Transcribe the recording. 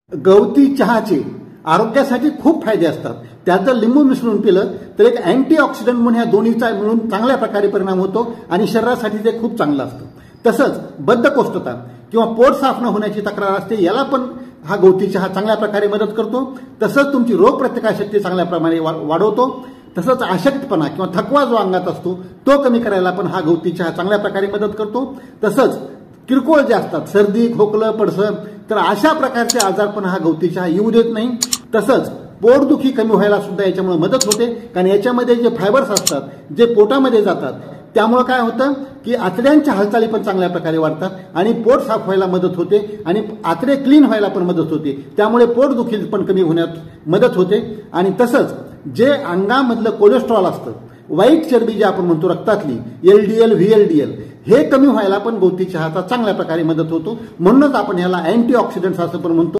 गवती चहाचे आरोग्यासाठी खूप फायदे असतात. त्यात जर लिंबू मिसळून पिलं तर एक अँटीऑक्सिडंट म्हणून ह्या दोन्हीचा मिळून चांगल्या प्रकारे परिणाम होतो आणि शरीरासाठी ते खूप चांगलं असतं. तसंच बद्धकोष्ठता किंवा पोट साफ न होण्याची तक्रार असते, याला पण हा गवती चहा चांगल्या प्रकारे मदत करतो. तसंच तुमची रोगप्रतिकारशक्ती चांगल्या प्रमाणे वाढवतो. तसंच अशक्तपणा किंवा थकवा जो अंगात असतो तो कमी करायला पण हा गवती चहा चांगल्या प्रकारे मदत करतो. तसंच किरकोळ जे असतात, सर्दी, खोकलं, पडसं, तर अशा प्रकारचे आजार पण हा गवती चहा येऊ देत नाही. तसंच पोटदुखी कमी व्हायला सुद्धा याच्यामुळे मदत होते, कारण याच्यामध्ये जे फायबर्स असतात जे पोटामध्ये जातात त्यामुळे काय होतं की आतड्यांच्या हालचाली पण चांगल्या प्रकारे वाढतात आणि पोट साफ व्हायला मदत होते आणि आतडे क्लीन व्हायला पण मदत होते. त्यामुळे पोटदुखी पण कमी होण्यात मदत होते. आणि तसंच जे अंगामधलं कोलेस्ट्रॉल असतं, वाईट चरबी जे आपण म्हणतो रक्तातली, LDL, VLDL, हे कमी व्हायला पण गवती चहाचा चांगल्या प्रकारे मदत होतो. म्हणूनच आपण ह्याला अँटीऑक्सिडंट्स असं पण म्हणतो.